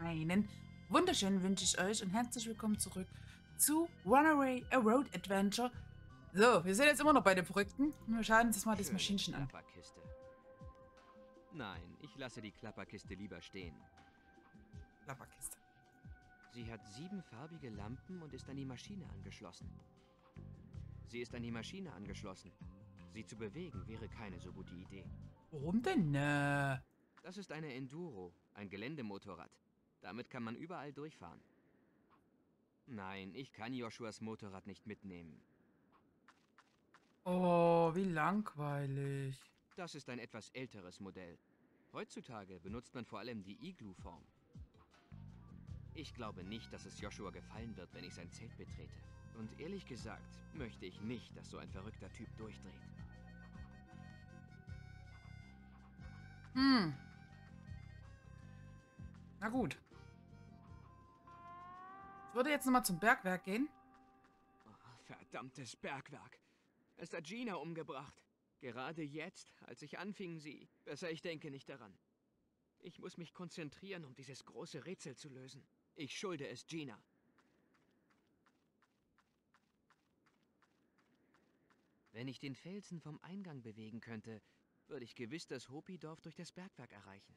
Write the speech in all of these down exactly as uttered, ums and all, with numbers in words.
Einen wunderschönen wünsche ich euch und herzlich willkommen zurück zu Runaway, a Road Adventure. So, wir sind jetzt immer noch bei den Verrückten. Wir schauen uns jetzt mal das Schöne Maschinchen an. Klapperkiste. Nein, ich lasse die Klapperkiste lieber stehen. Klapperkiste. Sie hat sieben farbige Lampen und ist an die Maschine angeschlossen. Sie ist an die Maschine angeschlossen. Sie zu bewegen wäre keine so gute Idee. Warum denn? Äh, Das ist eine Enduro, ein Geländemotorrad. Damit kann man überall durchfahren. Nein, ich kann Joshuas Motorrad nicht mitnehmen. oh, wie langweilig. Das ist ein etwas älteres Modell. Heutzutage benutzt man vor allem die Igloo-Form. Ich glaube nicht, dass es Joshua gefallen wird, wenn ich sein Zelt betrete. Und ehrlich gesagt, möchte ich nicht, dass so ein verrückter Typ durchdreht. Hm. Na gut. Ich würde jetzt nochmal zum Bergwerk gehen. Oh, verdammtes Bergwerk. Es hat Gina umgebracht. Gerade jetzt, als ich anfing, sie... Besser, ich denke nicht daran. Ich muss mich konzentrieren, um dieses große Rätsel zu lösen. Ich schulde es Gina. Wenn ich den Felsen vom Eingang bewegen könnte, würde ich gewiss das Hopi-Dorf durch das Bergwerk erreichen.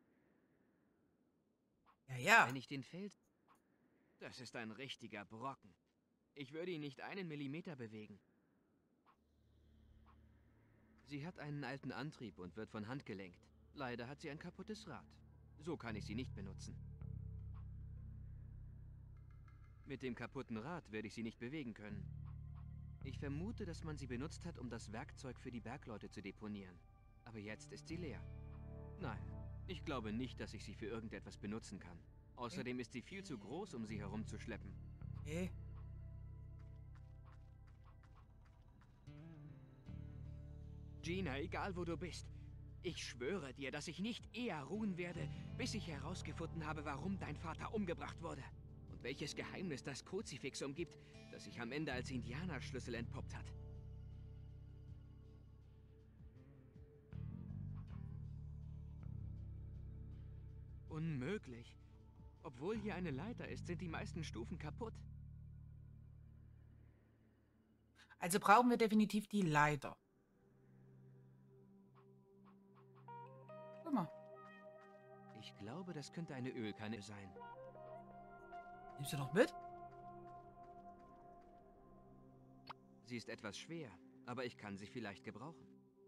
Ja, ja. Wenn ich den Fels... Das ist ein richtiger Brocken. Ich würde ihn nicht einen Millimeter bewegen. Sie hat einen alten Antrieb und wird von Hand gelenkt. Leider hat sie ein kaputtes Rad. So kann ich sie nicht benutzen. Mit dem kaputten Rad werde ich sie nicht bewegen können. Ich vermute, dass man sie benutzt hat, um das Werkzeug für die Bergleute zu deponieren. Aber jetzt ist sie leer. Nein, ich glaube nicht, dass ich sie für irgendetwas benutzen kann. Außerdem ist sie viel zu groß, um sie herumzuschleppen. Okay. Gina, egal wo du bist. Ich schwöre dir, dass ich nicht eher ruhen werde, bis ich herausgefunden habe, warum dein Vater umgebracht wurde. Und welches Geheimnis das Kruzifix umgibt, das sich am Ende als Indianerschlüssel entpuppt hat. Unmöglich. Obwohl hier eine Leiter ist, sind die meisten Stufen kaputt. Also brauchen wir definitiv die Leiter. Guck mal. Ich glaube, das könnte eine Ölkanne sein. Nimmst du noch mit? Sie ist etwas schwer, aber ich kann sie vielleicht gebrauchen.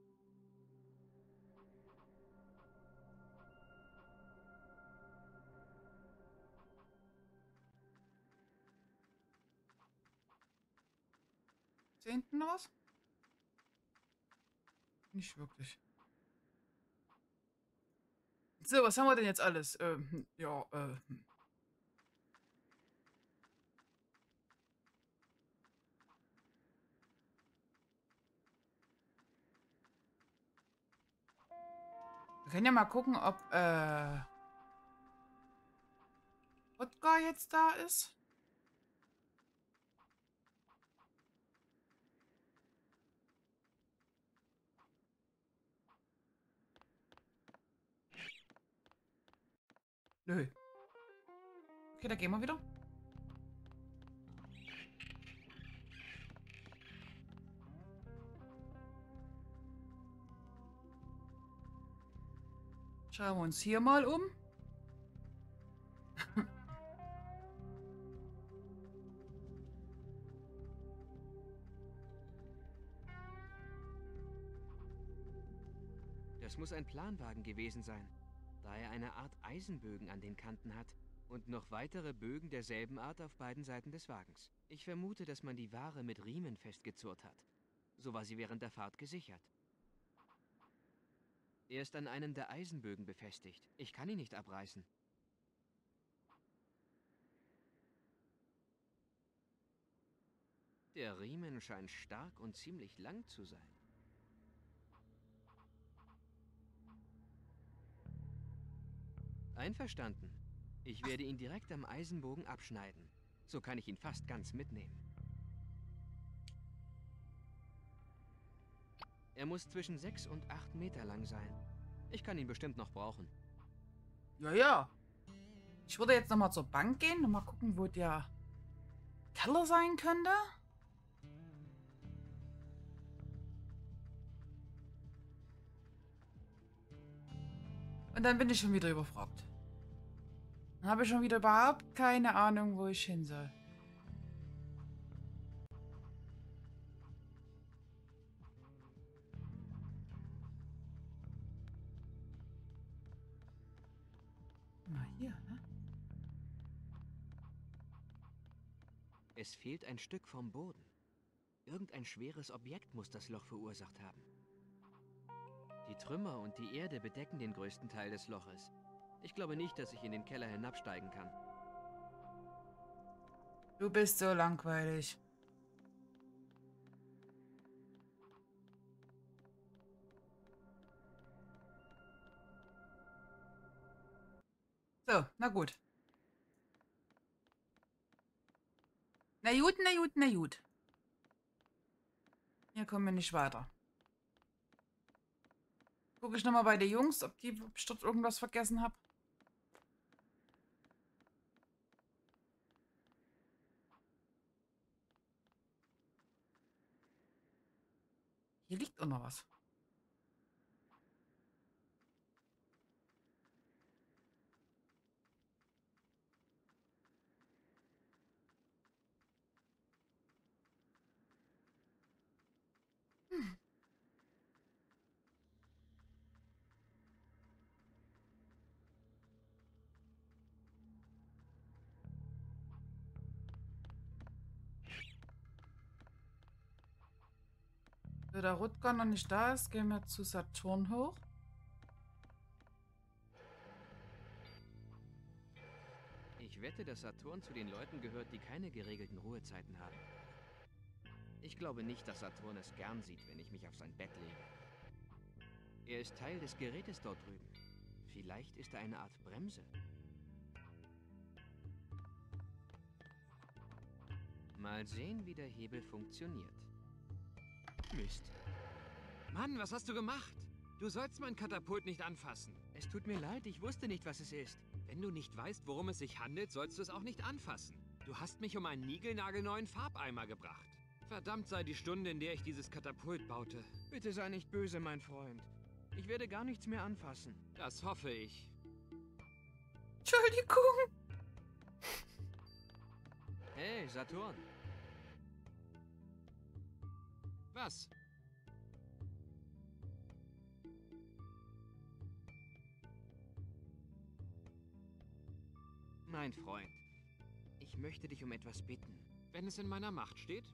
Ist hier hinten noch was? Nicht wirklich. So, was haben wir denn jetzt alles? Ähm, ja, äh. hm. Wir können ja mal gucken, ob, äh. Wodka jetzt da ist. Nö. Okay, da gehen wir wieder. Schauen wir uns hier mal um. Das muss ein Planwagen gewesen sein, da er eine Art Eisenbögen an den Kanten hat und noch weitere Bögen derselben Art auf beiden Seiten des Wagens. Ich vermute, dass man die Ware mit Riemen festgezurrt hat. So war sie während der Fahrt gesichert. Er ist an einem der Eisenbögen befestigt. Ich kann ihn nicht abreißen. Der Riemen scheint stark und ziemlich lang zu sein. Einverstanden. Ich werde ihn direkt am Eisenbogen abschneiden. So kann ich ihn fast ganz mitnehmen. Er muss zwischen sechs und acht Meter lang sein. Ich kann ihn bestimmt noch brauchen. Ja, ja. Ich würde jetzt nochmal zur Bank gehen und mal gucken, wo der Keller sein könnte. Und dann bin ich schon wieder überfragt. Dann habe ich schon wieder überhaupt keine Ahnung, wo ich hin soll. Mal hier, ne? Es fehlt ein Stück vom Boden. Irgendein schweres Objekt muss das Loch verursacht haben. Die Trümmer und die Erde bedecken den größten Teil des Loches. Ich glaube nicht, dass ich in den Keller hinabsteigen kann. Du bist so langweilig. So, na gut. Na gut, na gut, na gut. Hier kommen wir nicht weiter. Gucke ich nochmal bei den Jungs, ob, die, ob ich dort irgendwas vergessen habe. Hier liegt auch noch was. Hm. So, da Rutger noch nicht da ist, gehen wir zu Saturn hoch. Ich wette, dass Saturn zu den Leuten gehört, die keine geregelten Ruhezeiten haben. Ich glaube nicht, dass Saturn es gern sieht, wenn ich mich auf sein Bett lege. Er ist Teil des Gerätes dort drüben. Vielleicht ist er eine Art Bremse. Mal sehen, wie der Hebel funktioniert. Mist. Mann, was hast du gemacht? Du sollst mein Katapult nicht anfassen. Es tut mir leid, ich wusste nicht, was es ist. Wenn du nicht weißt, worum es sich handelt, sollst du es auch nicht anfassen. Du hast mich um einen niegelnagelneuen Farbeimer gebracht. Verdammt sei die Stunde, in der ich dieses Katapult baute. Bitte sei nicht böse, mein Freund. Ich werde gar nichts mehr anfassen. Das hoffe ich. Entschuldigung. Hey, Saturn. Was? Mein Freund, ich möchte dich um etwas bitten. Wenn es in meiner Macht steht?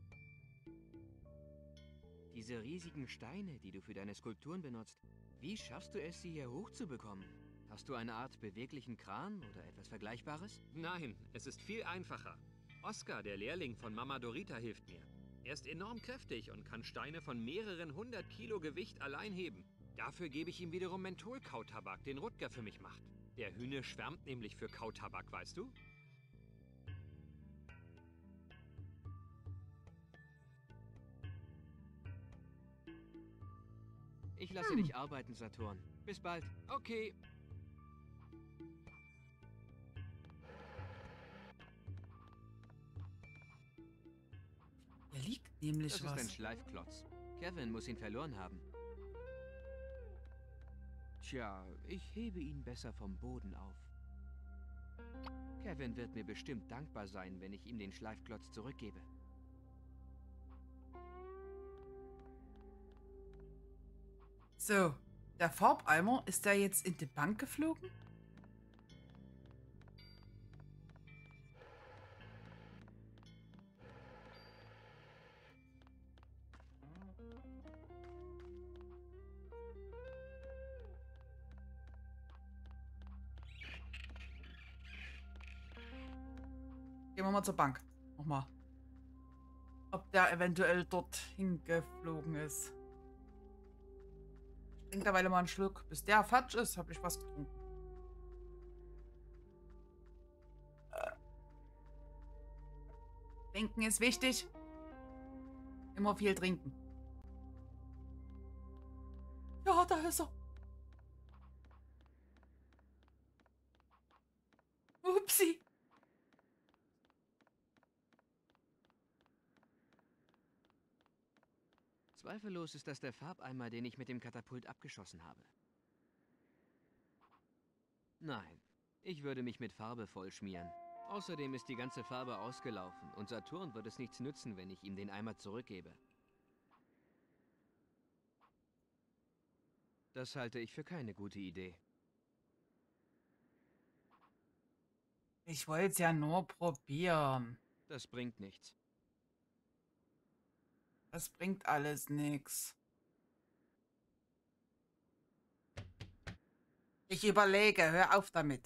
Diese riesigen Steine, die du für deine Skulpturen benutzt, wie schaffst du es, sie hier hochzubekommen? Hast du eine Art beweglichen Kran oder etwas Vergleichbares? Nein, es ist viel einfacher. Oscar, der Lehrling von Mama Dorita, hilft mir. Er ist enorm kräftig und kann Steine von mehreren hundert Kilo Gewicht allein heben. Dafür gebe ich ihm wiederum Menthol-Kautabak, den Rutger für mich macht. Der Hühne schwärmt nämlich für Kautabak, weißt du? Ich lasse Hm. dich arbeiten, Saturn. Bis bald. Okay. Hier liegt nämlich Das ist ein was. Schleifklotz. Kevin muss ihn verloren haben. Tja, ich hebe ihn besser vom Boden auf. Kevin wird mir bestimmt dankbar sein, wenn ich ihm den Schleifklotz zurückgebe. So, der Farbeimer, ist der jetzt in die Bank geflogen? Gehen wir mal zur Bank. Nochmal. Ob der eventuell dort hingeflogen ist. Ich trinke derweil mal einen Schluck. Bis der Fatsch ist, habe ich was getrunken. Äh. Trinken ist wichtig. Immer viel trinken. Ja, da ist er. Zweifellos ist das der Farbeimer, den ich mit dem Katapult abgeschossen habe. Nein, ich würde mich mit Farbe vollschmieren. Außerdem ist die ganze Farbe ausgelaufen und Saturn wird es nichts nützen, wenn ich ihm den Eimer zurückgebe. Das halte ich für keine gute Idee. Ich wollte es ja nur probieren. Das bringt nichts. Das bringt alles nichts. Ich überlege, hör auf damit.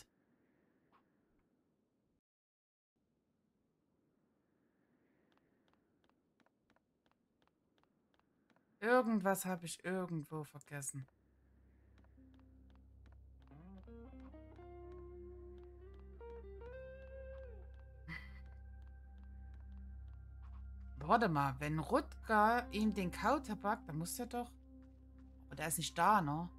Irgendwas habe ich irgendwo vergessen. Warte mal, wenn Rutger ihm den Kautabak, dann muss er doch... Aber der ist nicht da, ne?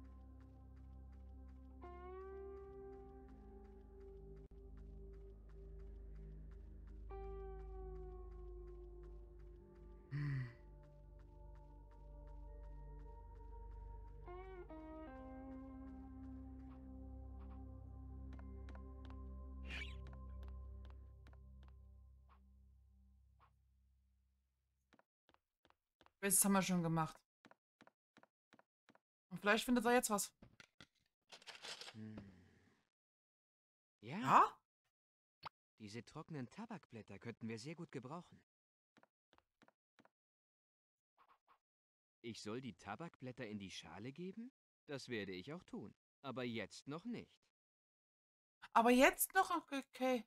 Hm. Das haben wir schon gemacht. Und vielleicht findet er jetzt was. Hm. Ja? Ja? Diese trockenen Tabakblätter könnten wir sehr gut gebrauchen. Ich soll die Tabakblätter in die Schale geben? Das werde ich auch tun. Aber jetzt noch nicht. Aber jetzt noch? Okay.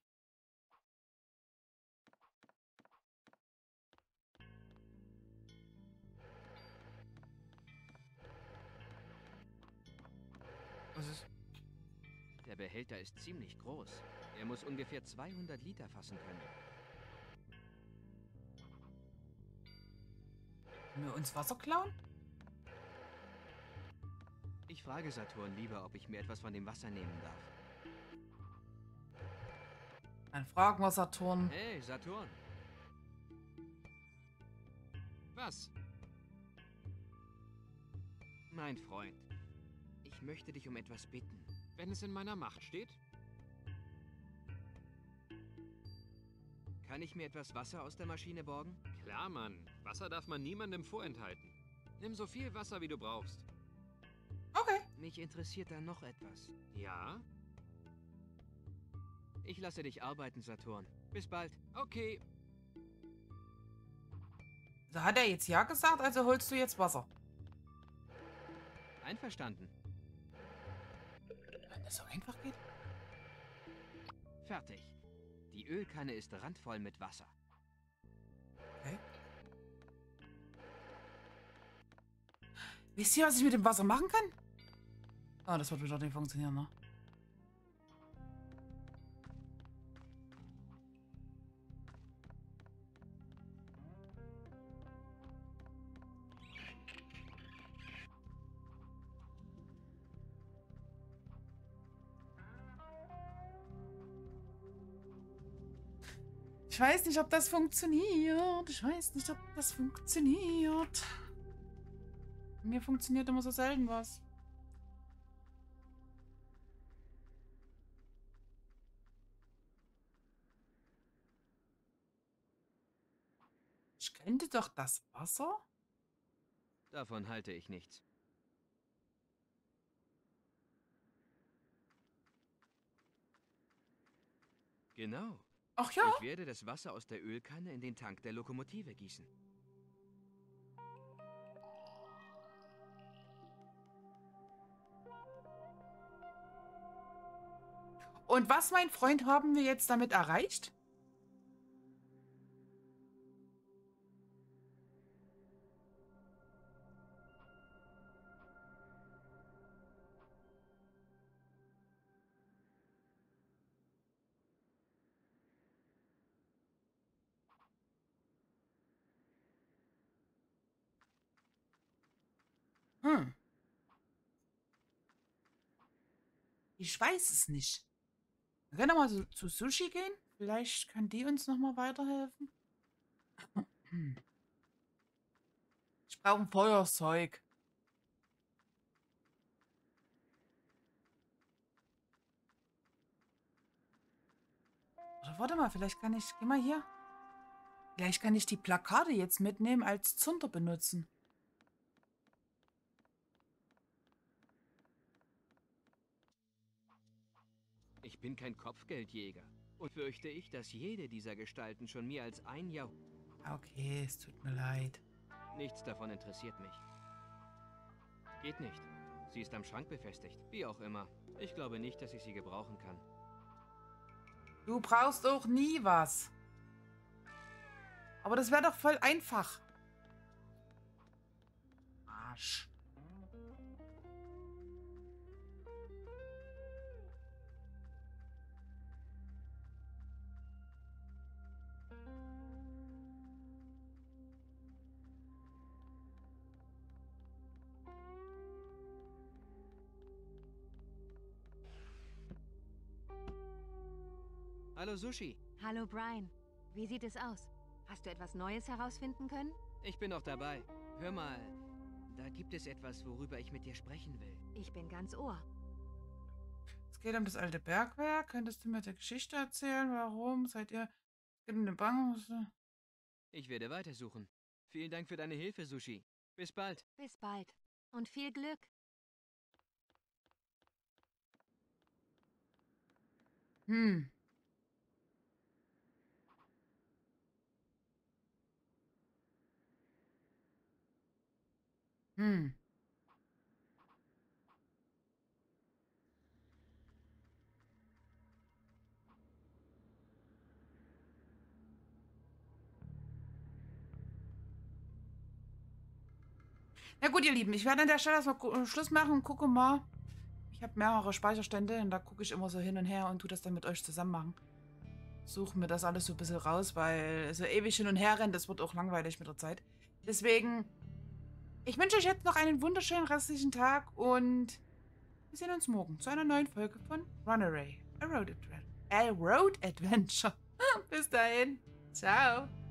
Was ist? Der Behälter ist ziemlich groß. Er muss ungefähr zweihundert Liter fassen können. Können wir uns Wasser klauen? Ich frage Saturn lieber, ob ich mir etwas von dem Wasser nehmen darf. Dann fragen wir Saturn. Hey, Saturn. Was? Mein Freund, ich möchte dich um etwas bitten. Wenn es in meiner Macht steht? Kann ich mir etwas Wasser aus der Maschine borgen? Klar, Mann. Wasser darf man niemandem vorenthalten. Nimm so viel Wasser, wie du brauchst. Okay. Mich interessiert da noch etwas. Ja? Ich lasse dich arbeiten, Saturn. Bis bald. Okay. So hat er jetzt ja gesagt, also holst du jetzt Wasser. Einverstanden. Wenn das so einfach geht. Fertig. Die Ölkanne ist randvoll mit Wasser. Okay. Wisst ihr, was ich mit dem Wasser machen kann? Ah, das wird wieder nicht funktionieren, ne? Ich weiß nicht, ob das funktioniert. Ich weiß nicht, ob das funktioniert. Mir funktioniert immer so selten was. Ich könnte doch das Wasser... Davon halte ich nichts. Genau. Ach ja. Ich werde das Wasser aus der Ölkanne in den Tank der Lokomotive gießen. Und was, mein Freund, haben wir jetzt damit erreicht? Hm. Ich weiß es nicht. Wir können mal so, zu Sushi gehen. Vielleicht kann die uns noch mal weiterhelfen. Ich brauche ein Feuerzeug. Oder warte mal, vielleicht kann ich... Geh mal hier. Vielleicht kann ich die Plakate jetzt mitnehmen, als Zunder benutzen. Ich bin kein Kopfgeldjäger. Und fürchte ich, dass jede dieser Gestalten schon mehr als ein Jahr... Okay, es tut mir leid. Nichts davon interessiert mich. Geht nicht. Sie ist am Schrank befestigt. Wie auch immer. Ich glaube nicht, dass ich sie gebrauchen kann. Du brauchst auch nie was. Aber das wäre doch voll einfach. Arsch. Hallo Sushi. Hallo Brian. Wie sieht es aus? Hast du etwas Neues herausfinden können? Ich bin noch dabei. Hör mal, da gibt es etwas, worüber ich mit dir sprechen will. Ich bin ganz Ohr. Es geht um das alte Bergwerk. Könntest du mir die Geschichte erzählen? Warum seid ihr in den Bank? Ich werde weitersuchen. Vielen Dank für deine Hilfe, Sushi. Bis bald. Bis bald. Und viel Glück. Hm. Hm. Na gut, ihr Lieben, ich werde an der Stelle erstmal Schluss machen und gucke mal. Ich habe mehrere Speicherstände und da gucke ich immer so hin und her und tue das dann mit euch zusammen machen. Suche mir das alles so ein bisschen raus, weil so ewig hin und her rennen, das wird auch langweilig mit der Zeit. Deswegen, ich wünsche euch jetzt noch einen wunderschönen restlichen Tag und wir sehen uns morgen zu einer neuen Folge von Runaway, a Road Adventure. A Road Adventure. Bis dahin. Ciao.